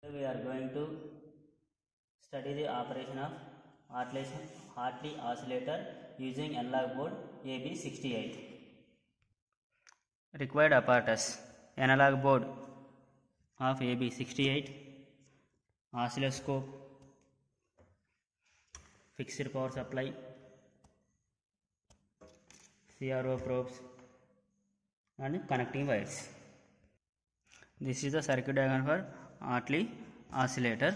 We are going to study the operation of Hartley oscillator using analog board AB68. Required apparatus: analog board of AB68, oscilloscope, fixed power supply, CRO probes and connecting wires. This is the circuit diagram for Hartley oscillator.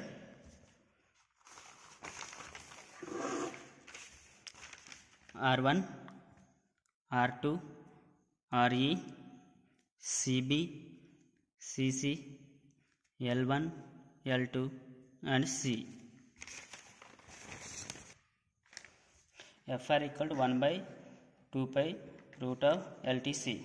R1, R2, RE, CB, CC, L1, L2 and C. FR equal to 1 by 2 pi root of LTC.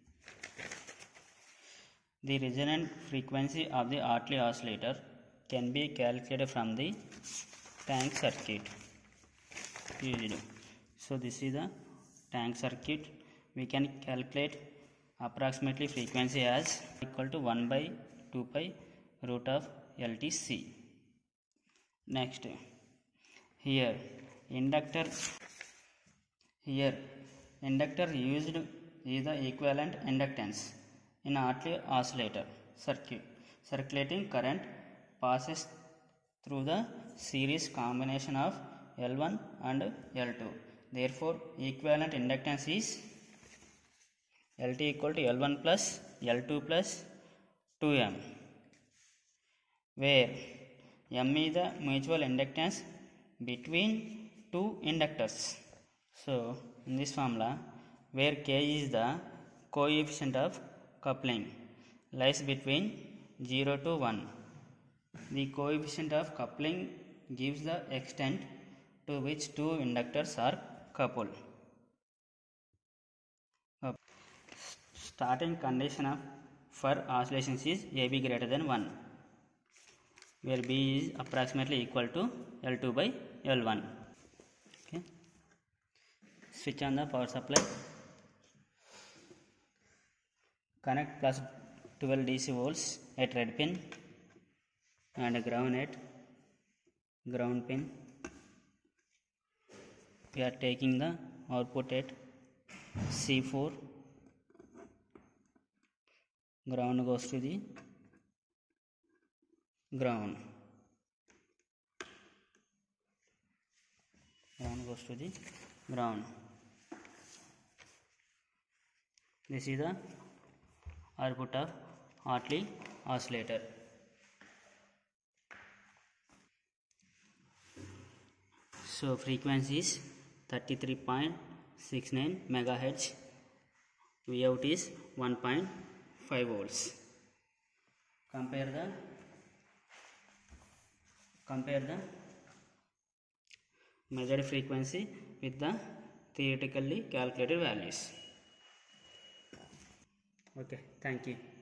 The resonant frequency of the Hartley oscillator can be calculated from the tank circuit used. So this is the tank circuit. We can calculate approximately frequency as equal to 1 by 2 pi root of LTC. Next, here inductor used is the equivalent inductance in Hartley oscillator circuit. Circulating current passes through the series combination of L1 and L2. Therefore, equivalent inductance is LT equal to L1 plus L2 plus 2M, where M is the mutual inductance between two inductors. So, in this formula, where K is the coefficient of coupling, lies between 0 to 1. The coefficient of coupling gives the extent to which two inductors are coupled. Starting condition for oscillations is AB greater than 1, where B is approximately equal to L2 by L1. Okay. Switch on the power supply. Connect plus 12 DC volts at red pin and ground at ground pin. We are taking the output at C4. Ground goes to the ground. Ground goes to the ground. This is the output of Hartley oscillator. So frequency is 33.69 megahertz. Vout is 1.5 volts. Compare the measured frequency with the theoretically calculated values. Okay, thank you.